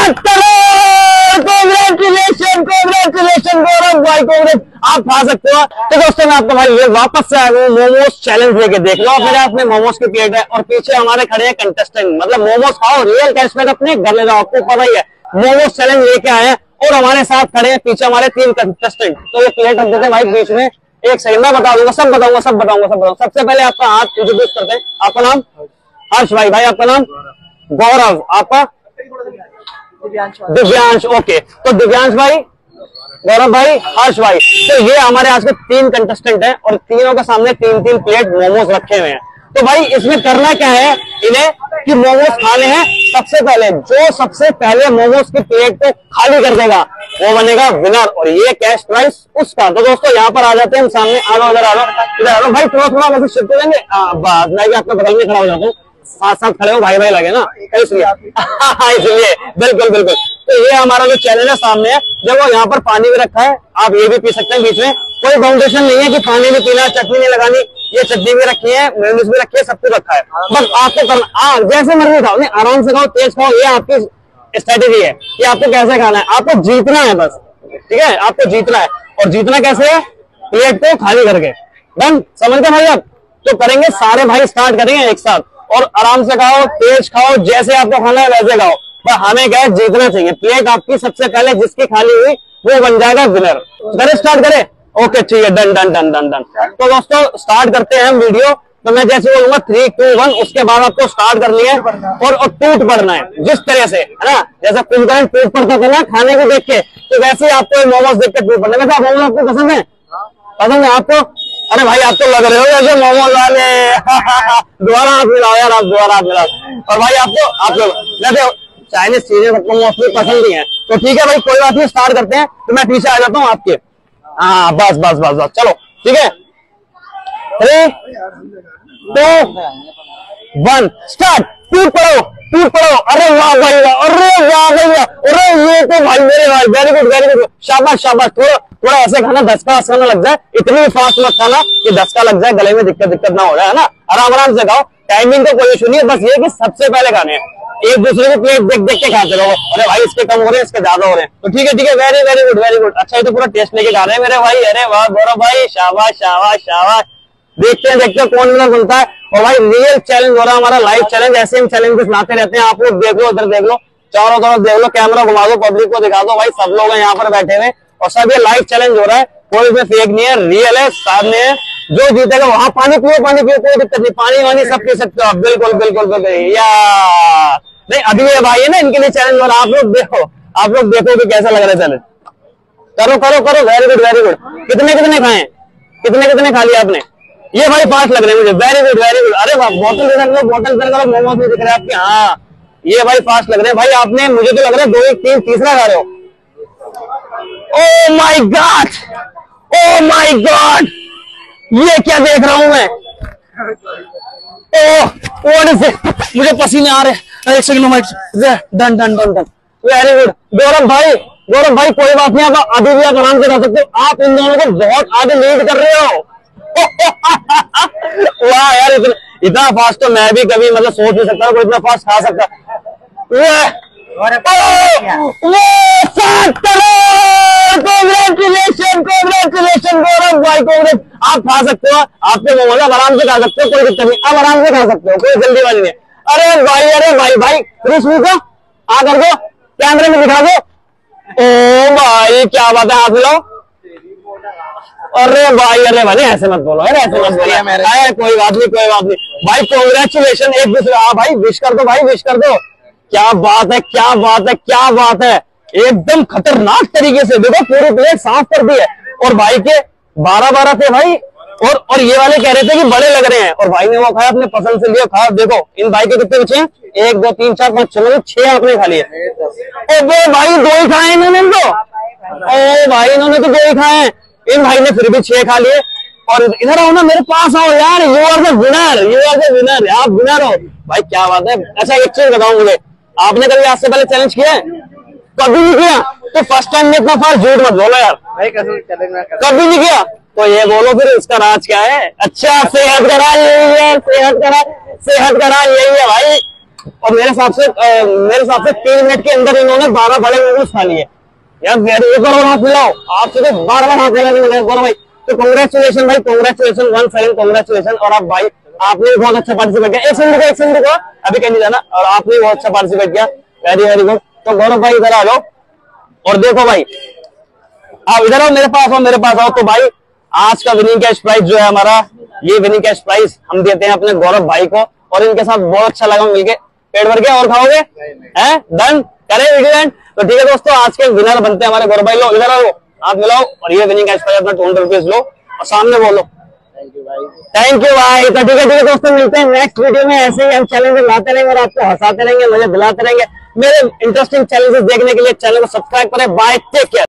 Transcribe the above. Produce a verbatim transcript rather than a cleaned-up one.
सात crore. Congratulation congratulation गौरव भाई, कांग्रेस, आप खा सकते हो। तो दोस्तों मैं आपको भाई वापस से आया हूँ मोमोज चैलेंज लेके। देख लो मेरे हाथ में मोमोज की प्लेट है और पीछे हमारे खड़े हैं कंटेस्टेंट। मतलब मोमोज खाओ, रियल कैशबैक अपने घर ले जाओ, आपको पता ही है। मोमोज चैलेंज लेके आए हैं और हमारे साथ खड़े हैं पीछे हमारे तीन कंटेस्टेंट। तो ये प्लेट रख देते हैं भाई बीच में। एक सेकंड में बता दूंगा, सब बताऊंगा सब बताऊंगा सब बताऊंगा। सबसे पहले आपका हाथ इंट्रोड्यूस करते हैं। आपका नाम? हर्ष भाई। भाई आपका नाम? गौरव। आपका? दिव्यांश। ओके, तो दिव्यांश भाई, गौरव भाई, हर्ष भाई। तो ये हमारे आज के तीन कंटेस्टेंट हैं और तीनों के सामने तीन तीन प्लेट मोमोज रखे हुए हैं। तो भाई इसमें करना क्या है इन्हें कि मोमोज खाने हैं। सबसे पहले जो सबसे पहले मोमोज की प्लेट को खाली कर देगा वो बनेगा विनर और ये कैश प्राइस उसका। तो दोस्तों यहाँ पर आ जाते हैं हम सामने। आ जाओ, इधर आ जाओ, इधर आ जाओ भाई। थोड़ा थोड़ा वैसे शिफ्ट हो जाएंगे। मैं भी आपके बगल में खड़ा हो जाता हूँ, साथ साथ खड़े हो, भाई भाई लगे ना, इसलिए इसलिए बिल्कुल बिल्कुल। तो ये हमारा जो चैनल है सामने है, देखो यहाँ पर पानी भी रखा है, आप ये भी पी सकते हैं। बीच में कोई फाउंडेशन नहीं है कि पानी भी पीना, चटनी नहीं लगानी। ये चटनी भी रखी है, मेयोनीज भी रखी है, सब कुछ रखा है। बस आपको करना जैसे मर्जी खाओ, नहीं आराम से खाओ, तेज खाओ, ये आपकी स्ट्रेटेजी है। ये आपको कैसे खाना है, आपको जीतना है बस, ठीक है। आपको जीतना है और जीतना कैसे है, प्लेट को खाली करके। डन, समझ गए भाई आप? तो करेंगे सारे भाई, स्टार्ट करेंगे एक साथ और आराम से खाओ, तेज खाओ, जैसे आपको खाना है वैसे खाओ। पर हमें क्या है, जीतना चाहिए। प्लेट आपकी सबसे पहले जिसकी खाली हुई वो बन जाएगा विनर। करें, स्टार्ट करें? ओके ठीक है, done done done done done. तो दोस्तों स्टार्ट करते हैं हम वीडियो। तो मैं जैसे बोलूंगा थ्री टू वन, उसके बाद आपको स्टार्ट करनी है और, और टूट पड़ना है जिस तरह से, है ना। जैसे कुंभकर्ण टूट पड़ता था ना खाने को देख के, तो वैसे ही आपको मोमोज देख के टूट पड़ना है। वैसे मोमोज आपको पसंद है? पसंद है आपको? अरे भाई आप तो लग रहे हो जैसे मोमोज वाले। दोबारा हाथ मिलाओ यार, आप दोबारा हाथ मिलाओ। और भाई आपको आपको वैसे चाइनीज चीजें सबको मोस्टली पसंद ही है। तो ठीक है भाई, कोई बात नहीं, स्टार्ट करते हैं। तो मैं पीछे आ जाता हूँ आपके। हाँ बस बस बस बस, चलो ठीक है। Three two one, start. टूट पड़ो टूट पड़ो। अरे वाह भाई वाह, अरे वाह भाई वाह, अरे ये तो भाई मेरे भाई, वेरी गुड वेरी गुड, शाबाश शाबाश। थोड़ा थोड़ा ऐसे खाना, धक्का धक्का ना लग जाए, इतनी फास्ट मत खाना कि धक्का लग जाए, गले में दिक्कत दिक्कत ना हो जाए, है ना। आराम आराम से खाओ, टाइमिंग तो कोई इशू नहीं है, बस ये कि सबसे पहले खाने हैं। एक दूसरे की प्लेट देख देख के खाते रहो। अरे भाई इसके कम हो रहे हैं, इसके ज्यादा हो रहे हैं, तो ठीक है ठीक है, very very good very good. अच्छा ये तो पूरा टेस्ट लेके खा रहे हैं मेरे भाई। अरे वाह गौरव भाई, शाबाश शाबाश शाबाश। देखते हैं देखते हैं कौन विनर बनता है। और भाई रियल चैलेंज हो रहा है हमारा, लाइव चैलेंज। ऐसे हम चैलेंजेस लाते रहते हैं, आप लोग देख लो, इधर देख लो, चारों तरफ देख लो, कैमरा घुमा दो, पब्लिक को दिखा दो भाई। सब लोग यहाँ पर बैठे हुए और सब ये लाइव चैलेंज हो रहा है, कोई इसमें फेक नहीं है, रियल है, सामने है। जो जीतेगा वहां पानी पियो पानी पियो, कोई दिक्कत नहीं, पानी वानी सब पी सकते हो आप। बिल्कुल बिल्कुल बिल्कुल या नहीं, अभी ये भाई है ना, इनके लिए चैलेंज हो रहा है। आप लोग देखो, आप लोग देखो कि कैसा लग रहा है चैलेंज। करो करो करो, वेरी गुड वेरी गुड। कितने कितने खाए, कितने कितने खा लिया आपने? ये भाई फास्ट लग रहे हैं मुझे, वेरी गुड वेरी गुड। अरे बोतल इधर लो, बोतल इधर करो, मोमोज भी दिख रहे हैं आपके। हाँ ये भाई फास्ट लग रहे हैं भाई। आपने, मुझे तो लग रहा है दो एक तीन तीसरा खा रहे हो। Oh my God, oh my God, ये क्या देख रहा हूं मैं। ओह व्हाट से मुझे पसीने आ रहे हैं। एक सेकंड में, done done done done, very good. Gaurav भाई, गौरव भाई कोई बात नहीं, आप अभी भी आप आराम से खा सकते हो। आप इन दोनों को बहुत आगे लीड कर रहे हो। वाह यार, इतना इतना फास्ट तो मैं भी कभी मतलब सोच नहीं सकता कोई इतना फास्ट खा सकता। कांग्रेचुलेशन कांग्रेचुलेशन गौरव भाई, कांग्रेस, आप खा सकते हो। आपके मोमोज आप आराम से खा सकते हो, कोई दिक्कत नहीं, आप आराम से खा सकते हो, कोई जल्दी वाली नहीं। अरे भाई अरे भाई भाई को आ कर दो, कैमरे में दिखा दो। ओ भाई क्या बात है, हाथ मिलाओ। अरे भाई अरे भाई ऐसे मत बोलो, अरे ऐसे मत बोलो, अरे कोई बात नहीं कोई बात नहीं भाई। कांग्रेचुलेशन एक दूसरे, हाँ भाई विश कर दो भाई, विश कर दो। क्या बात है क्या बात है क्या बात है, एकदम खतरनाक तरीके से देखो पूरी प्लेट साफ कर दी है। और भाई के बारह बारह थे भाई, और और ये वाले कह रहे थे कि बड़े लग रहे हैं, और भाई ने वो खाया, अपने पसंद से लिया खाया। देखो इन भाई के कितने बचे हैं, एक दो तीन चार पांच छह, छह आपने खा लिए। ओ भाई दो ही खाए इन्होंने तो, ओ भाई इन्होंने तो दो ही खाए, इन भाई ने फिर भी छह खा लिए। और इधर आओ ना, मेरे पास आओ यार, you are the winner, you are the winner, आप विनर हो भाई, क्या बात है। अच्छा एक चीज बताऊं मुझे, आपने कभी आज से पहले चैलेंज किया है? कभी नहीं किया, तो फर्स्ट टाइम में इतना फास्ट झूठ मत बोलो यार, कभी नहीं किया तो ये बोलो फिर इसका राज क्या है। अच्छा सेहत का राज यही है, सेहत का राज, सेहत का राज यही है भाई। और मेरे हिसाब से अ, मेरे हिसाब से तीन मिनट के अंदर इन्होंने बारह बड़े नूडल्स खा लिए यार। वेरी एक और हाथ मिलाओ, आपसे तो बार बार हाथ मिला गौरव भाई। तो कांग्रेचुलेशन भाई, कांग्रेचुलेशन वन सेकंड, कांग्रेचुलेशन। और आप भाई आपने भी बहुत अच्छा पार्टिसिपेट किया। एक सेकंड एक सेकंड को अभी कहीं नहीं जाना, और आपने भी बहुत अच्छा पार्टिसिपेट किया, वेरी वेरी गुड। तो गौरव भाई इधर आ जाओ और देखो भाई, आप इधर आओ, मेरे पास आओ, मेरे पास आओ। तो भाई आज का विनिंग कैश प्राइस जो है हमारा, ये विनिंग कैश प्राइस हम देते हैं अपने गौरव भाई को, और इनके साथ बहुत अच्छा लगा मिलके। पेट भर गया और खाओगे हैं? डन करें वीडियो एंड। तो ठीक है दोस्तों, आज के विनर बनते हैं हमारे गौरव भाई। लो इधर आओ, हाथ मिलाओ, और ये विनिंग कैश प्राइस अपना टू हंड्रेड रुपीज लो और सामने बोलो थैंक यू भाई, थैंक यू भाई। तो ठीक है ठीक है दोस्तों, मिलते हैं नेक्स्ट वीडियो में। ऐसे ही हम चैलेंज लाते रहेंगे और आपको हंसाते रहेंगे, मजे दिलाते रहेंगे। मेरे इंटरेस्टिंग चैलेंजेस देखने के लिए चैनल को सब्सक्राइब करें। Bye, take care.